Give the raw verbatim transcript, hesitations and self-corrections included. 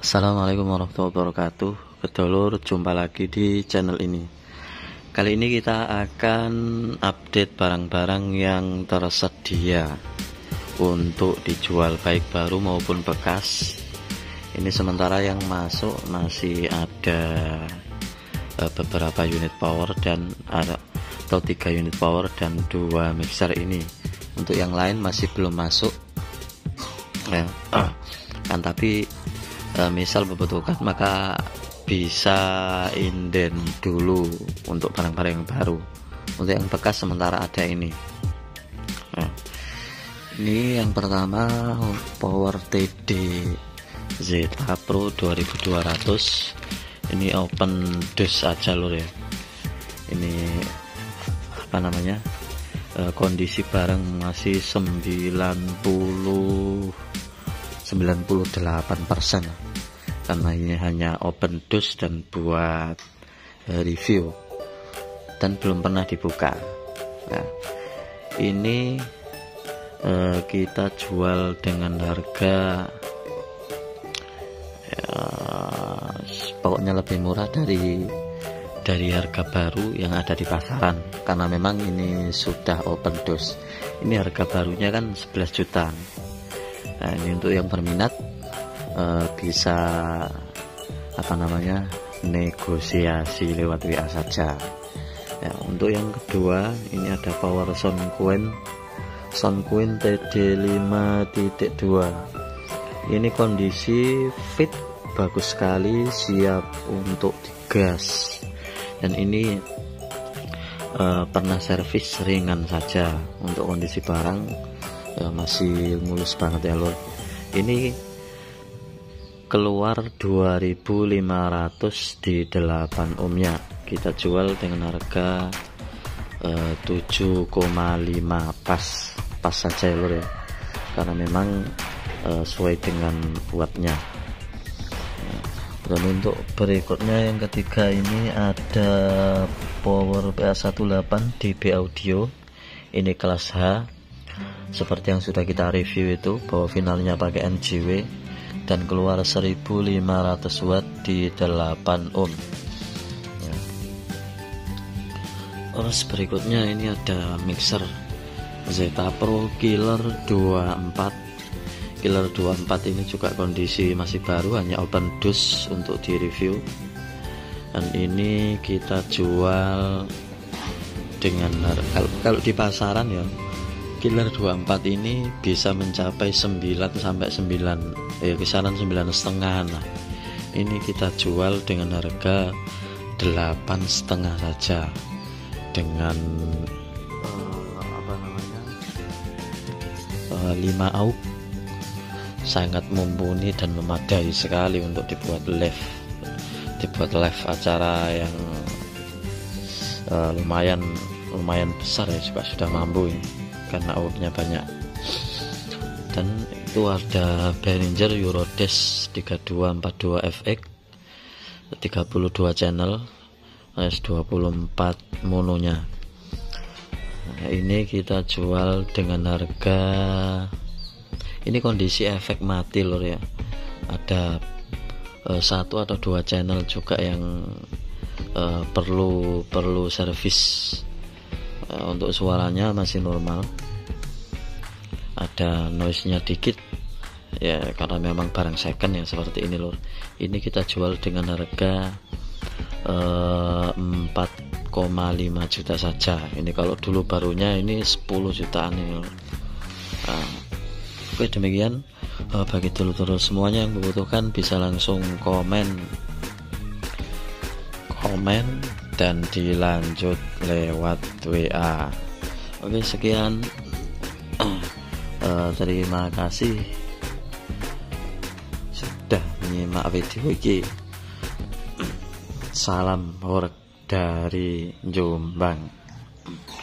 Assalamualaikum warahmatullahi wabarakatuh. Kedulur, jumpa lagi di channel ini. Kali ini kita akan update barang-barang yang tersedia untuk dijual, baik baru maupun bekas. Ini sementara yang masuk masih ada uh, beberapa unit power dan ada atau tiga unit power dan dua mixer ini. Untuk yang lain masih belum masuk ya, uh, kan tapi uh, misal membutuhkan maka bisa inden dulu untuk barang-barang yang baru. Untuk yang bekas sementara ada ini. Nah, ini yang pertama Power T D Zeta Pro dua ribu dua ratus. Ini open dus aja lur ya. Ini apa namanya? E, kondisi barang masih sembilan puluh sembilan puluh delapan persen. Karena ini hanya open dus dan buat e, review dan belum pernah dibuka. Nah, ini e, kita jual dengan harga ya, pokoknya lebih murah dari dari harga baru yang ada di pasaran, karena memang ini sudah open dos. Ini harga barunya kan sebelas juta. Nah, ini untuk yang berminat e, bisa apa namanya negosiasi lewat W A saja ya. Untuk yang kedua ini ada Power Soundqueen Soundqueen T D lima titik dua. Ini kondisi fit, bagus sekali, siap untuk digas. Dan ini uh, pernah servis ringan saja. Untuk kondisi barang ya, masih mulus banget ya lor. Ini keluar dua ribu lima ratus di delapan ohmnya. Kita jual dengan harga uh, tujuh koma lima pas pas saja ya lor ya, karena memang uh, sesuai dengan wattnya. Dan untuk berikutnya yang ketiga ini ada Power P A delapan belas D B Audio. Ini kelas H, seperti yang sudah kita review itu, bahwa finalnya pakai N J W dan keluar seribu lima ratus watt di delapan ohm ya. Terus berikutnya ini ada mixer Zeta Pro Killer dua puluh empat. Killer dua puluh empat ini juga kondisi masih baru, hanya open dus untuk di review. Dan ini kita jual dengan kalau, kalau di pasaran ya, Killer dua puluh empat ini bisa mencapai sembilan sampai sembilan, ya kisaran sembilan setengah lah. Ini kita jual dengan harga delapan setengah saja, dengan uh, apa namanya uh, lima aux. Sangat mumpuni dan memadai sekali untuk dibuat live dibuat live acara yang uh, lumayan lumayan besar ya, juga sudah mampu ini, karena outnya banyak. Dan itu ada Behringer Eurodesk tiga dua empat dua F X tiga puluh dua channel S dua puluh empat mononya. Nah, ini kita jual dengan harga, ini kondisi efek mati lor ya. Ada uh, satu atau dua channel juga yang uh, perlu perlu servis. Uh, untuk suaranya masih normal. Ada noise-nya dikit ya, karena memang barang second ya seperti ini lor. Ini kita jual dengan harga uh, empat koma lima juta saja. Ini kalau dulu barunya ini sepuluh jutaan ini lor. Nah, oke, demikian. Bagi dulur-dulur semuanya yang membutuhkan bisa langsung komen komen dan dilanjut lewat W A. Oke, sekian. uh, terima kasih sudah menyimak video ini. Salam horeg dari Jombang.